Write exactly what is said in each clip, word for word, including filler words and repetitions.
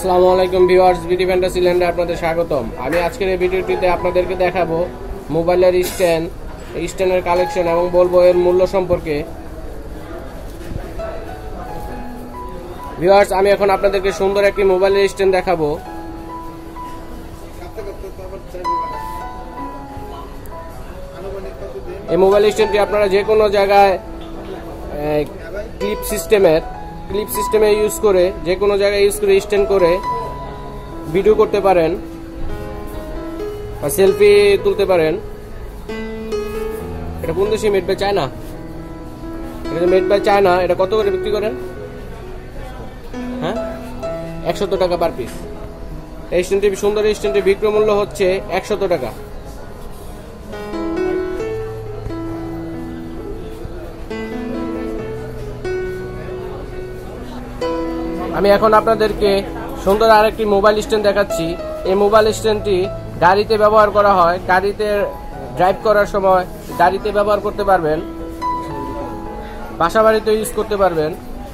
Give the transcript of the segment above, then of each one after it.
আসসালামু আলাইকুম viewers, BD fantasy ল্যান্ডে আপনাদের স্বাগতম। আমি আজকের এই ভিডিওটিতে আপনাদেরকে দেখাবো মোবাইলের স্ট্যান্ড, স্ট্যান্ডের কালেকশন এবং বলবো এর মূল্য সম্পর্কে। ভিউয়ার্স, আমি এখন আপনাদেরকে সুন্দর একটি মোবাইলের স্ট্যান্ড দেখাবো। এই মোবাইল স্ট্যান্ডটি আপনারা যে কোনো জায়গায় ক্লিপ সিস্টেমের ক্লিপ সিস্টেমে ইউজ করে যে কোনো জায়গায় ইউজ করে স্ট্যান্ড করে ভিডিও করতে পারেন বা সেলফি তুলতে পারেন। এটা কোন দেশে? Made by China. এটা মেড বাই চায়না। এটা কত করে বিক্রি করেন? হ্যাঁ, একশত টাকা পার পিস। এই স্ট্যান্ডটি, সুন্দর স্ট্যান্ডটির বিক্রয় মূল্য হচ্ছে একশত টাকা। আমি এখন আপনাদেরকে সুন্দর আরেকটি মোবাইল স্ট্যান্ড দেখাচ্ছি। এই মোবাইল স্ট্যান্ডটি গাড়িতে ব্যবহার করা হয়। গাড়িতে ড্রাইভ করার সময় গাড়িতে ব্যবহার করতে পারবেন, বাসা বাড়িতে ইউজ করতে পারবেন।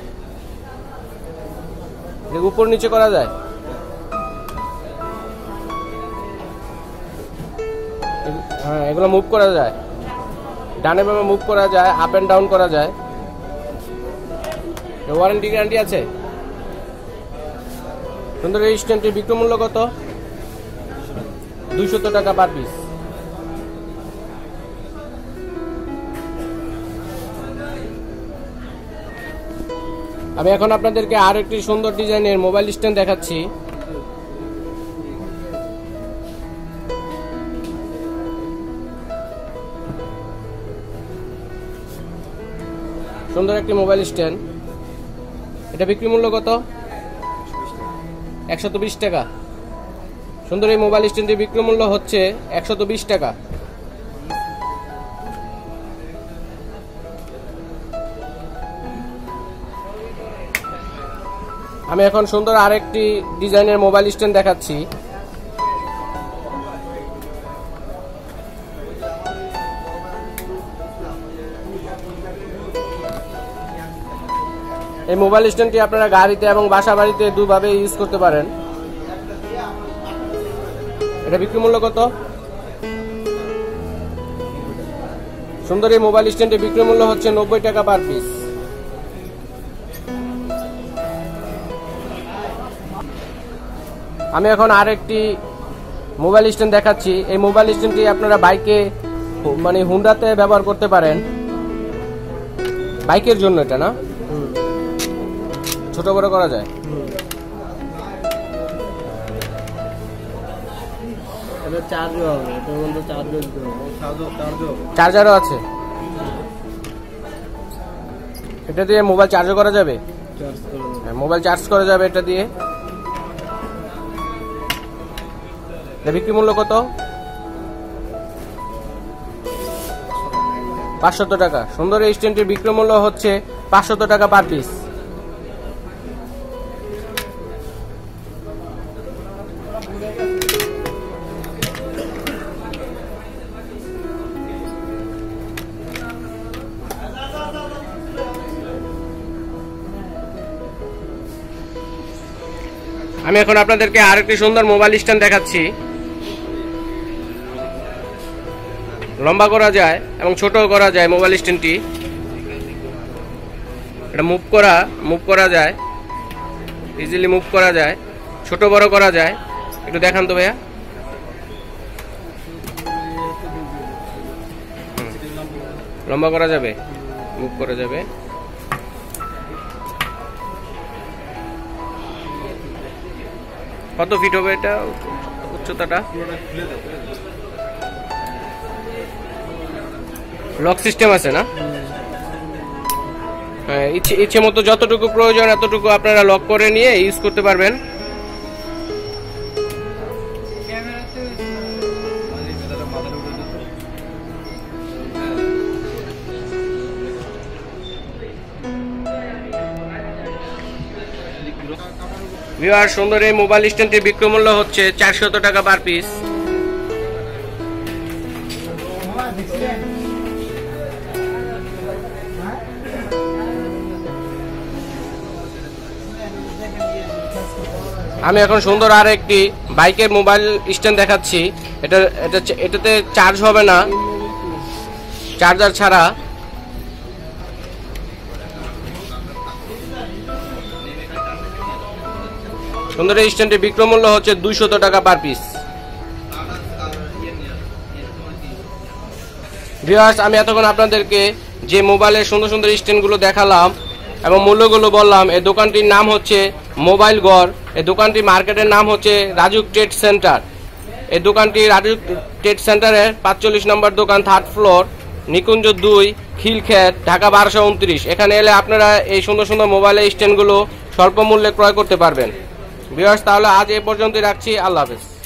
উপর নিচে করা যায়। হ্যাঁ, এগুলো মুভ করা যায়, ডানে বামে মুভ করা যায়, আপ এন্ড ডাউন করা যায়। ওয়ারেন্টি গ্যারান্টি আছে। সুন্দর এই স্ট্যান্ডটির বিক্রয় মূল্য কত? দুইশত টাকা পার পিস। আমি এখন আপনাদেরকে আরো একটি সুন্দর ডিজাইনের মোবাইল স্ট্যান্ড দেখাচ্ছি। সুন্দর একটি মোবাইল স্ট্যান্ড। এটা বিক্রি মূল্য কত? একশত বিশ টাকা। সুন্দর এই মোবাইল স্ট্যান্ডটির বিক্রয় মূল্য হচ্ছে একশত বিশ টাকা। আমি এখন সুন্দর আরেকটি ডিজাইনের মোবাইল স্ট্যান্ড দেখাচ্ছি। এই মোবাইল স্ট্যান্ডটি আপনারা গাড়িতে এবং বাসা বাড়িতে দুভাবে ইউজ করতে পারেন। এটা বিক্রি মূল্য কত? সুন্দর এই মোবাইল স্ট্যান্ডের বিক্রি মূল্য হচ্ছে নব্বই টাকা পার পিস। আমি এখন আরেকটি মোবাইল স্ট্যান্ড দেখাচ্ছি। এই মোবাইল স্ট্যান্ডটি আপনারা বাইকে মানে হুন্ডাতে ব্যবহার করতে পারেন। বাইকের জন্য এটা না, ছোট বড় করা যায়। চার্জারও আছে। এটা দিয়ে মোবাইল চার্জও করা যাবে। মোবাইল চার্জ করা যাবে এটা দিয়ে। বিক্রি মূল্য কত? পাঁচশত টাকা। সুন্দর এই স্ট্যান্ডটির বিক্রয় মূল্য হচ্ছে পাঁচশত টাকা পার পিস। আমি এখন আপনাদেরকে আরেকটি সুন্দর মোবাইল স্ট্যান্ড দেখাচ্ছি। লম্বা করা যায় এবং ছোট করা যায় মোবাইল স্ট্যান্ডটি। এটা মুভ করা মুভ করা যায়, ইজিলি মুভ করা যায়, ছোট বড় করা যায়। একটু দেখান তো ভাইয়া। লম্বা করা যাবে, মুভ করা যাবে। কত ফিট হবে এটা উচ্চতাটা? লক সিস্টেম আছে না? হ্যাঁ, ইচ্ছে ইচ্ছে মতো যতটুকু প্রয়োজন এতটুকু আপনারা লক করে নিয়ে ইউজ করতে পারবেন। ভিউয়ার, সুন্দর এই মোবাইল স্ট্যান্ডটির বিক্রয় মূল্য হচ্ছে চারশত টাকা পার পিস। আমি এখন সুন্দর আর একটি বাইকের মোবাইল স্ট্যান্ড দেখাচ্ছি। এটা এটা এটাতে চার্জ হবে না, চার্জার ছাড়া। সুন্দর এই স্ট্যান্ডের বিক্রয় মূল্য হচ্ছে দুইশত টাকা পার পিস। ভিউয়ার্স, আমি এতক্ষণ আপনাদেরকে যে মোবাইলের সুন্দর সুন্দর স্ট্যান্ডগুলো দেখালাম এবং মূল্যগুলো বললাম, এই দোকানটির নাম হচ্ছে মোবাইল গড়। এই দোকানটি মার্কেটের নাম হচ্ছে রাজুক ট্রেড সেন্টার। এই দোকানটি রাজুক ট্রেড সেন্টারের পাঁচচল্লিশ নম্বর দোকান, থার্ড ফ্লোর, নিকুঞ্জ দুই, খিলক্ষেত, ঢাকা বারোশো উনত্রিশ। এখানে এলে আপনারা এই সুন্দর সুন্দর মোবাইলের স্ট্যান্ডগুলো স্বল্প মূল্যে ক্রয় করতে পারবেন। ভিউয়ার্স, তাহলে আজ এ পর্যন্তই রাখছি। আল্লাহ হাফেজ।